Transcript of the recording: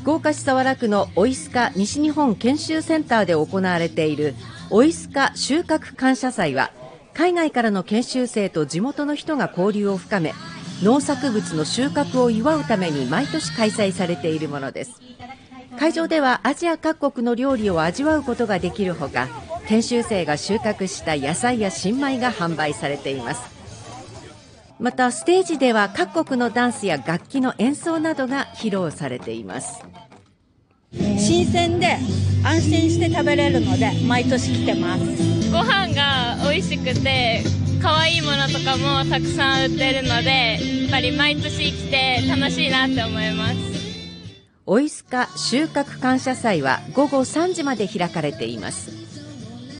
福岡市早良区のオイスカ西日本研修センターで行われているオイスカ収穫感謝祭は、海外からの研修生と地元の人が交流を深め、農作物の収穫を祝うために毎年開催されているものです。会場ではアジア各国の料理を味わうことができるほか、研修生が収穫した野菜や新米が販売されています。またステージでは各国のダンスや楽器の演奏などが披露されています。 新鮮で安心して食べれるので毎年来てます。 ご飯が美味しくて可愛いものとかもたくさん売ってるので、やっぱり毎年来て楽しいなって思います。 オイスカ収穫感謝祭は午後3時まで開かれています。